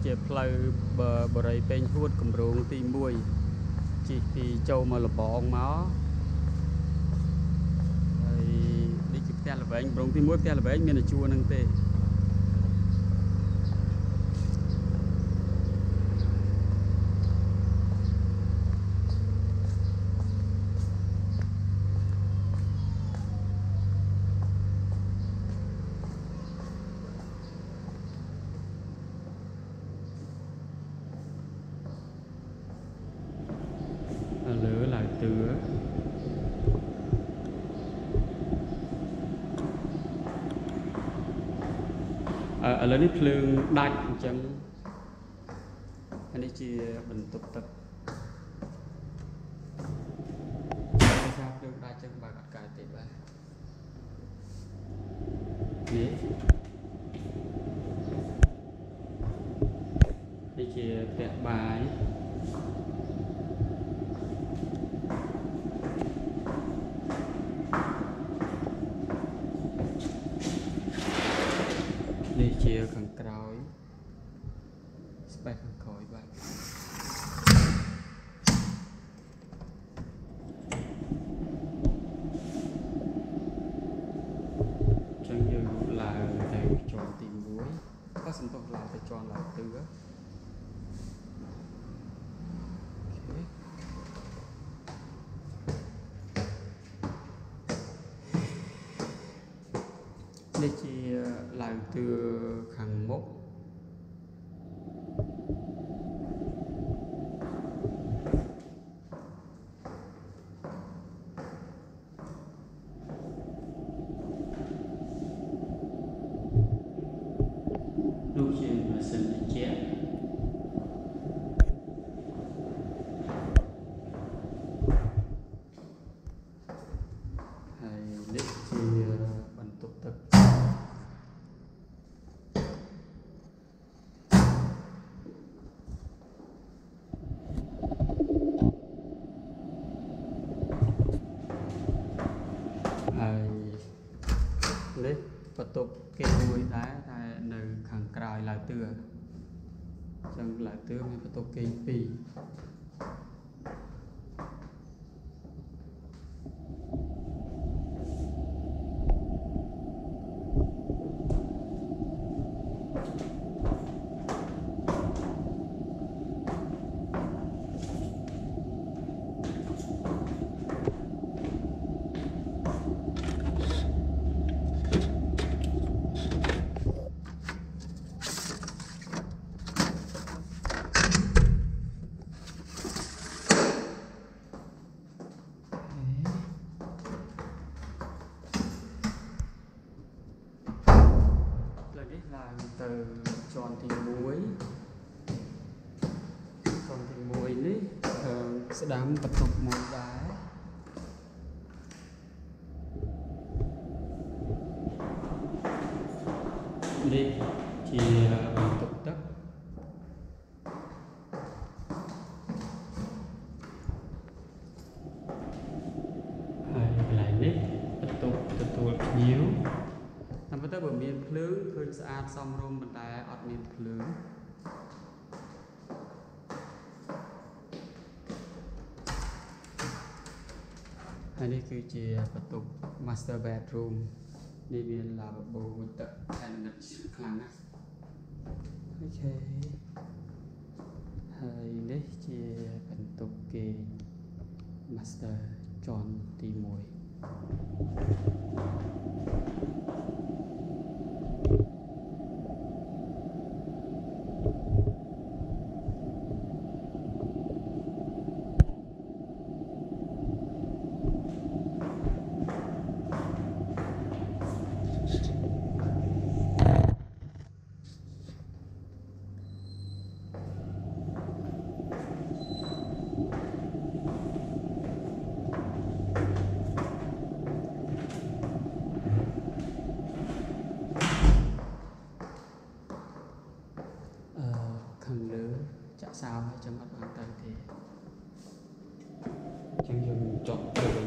ជាផ្លូវបរិយពេញហួតគម្រោងទី1ជិះពីចូលមកលបងមកហើយនេះជាផ្ទះល្វែងគម្រោងទី1ផ្ទះល្វែងមានតែជួរហ្នឹងទេលើឡើងទឿឥឡូវនេះភ្លើងដាច់អញ្ចឹងនេះជាបន្ទប់ទឹកភាសាភ្លើងដាច់អញ្ចឹងបើកអត់កើតទេបាទនេះជាផ្ទះបាយនេះជាខាងក្រោយស្បែកខាងក្រោយបាទចឹងយើងឡើងទៅជាន់ទី1ក៏សំទោសឡើងទៅជាន់ឡើងទឿនេះជាឡើងទឿខាងមុខនោះជាម៉ាស៊ីនត្រជាក់ហើយនេះជាបន្ទប់ទឹកហើយនេះបន្ទប់គេមួយដែរតែនៅខាងក្រោយឡើងទឿអញ្ចឹងឡើងទឿមានបន្ទប់គេ2ឡើងទៅជាន់ទី1នេះស្ដាំបន្ទប់មួយដែរនេះជាបន្ទប់ទឹកហើយកន្លែងនេះបន្ទប់ទទួលភ្ញៀវតាមពិតទៅបើមានភ្លើងឃើញស្អាតសមរម្យប៉ុន្តែអត់មានភ្លើងហើយនេះគឺជាបន្ទប់ Master Bedroom នេះមានឡាបបូមួយទឹកតែនិតខ្លាំងណាស់អូខេហើយនេះជាបន្ទប់គេ Master ជាន់ទី1ខាងលើចាក់សោហើយចឹងអត់បានទៅទេចឹងយើងចុះទៅ